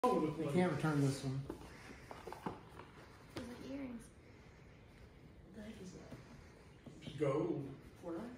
You can't return this one. Those are earrings. What the heck is that? Gold. $4.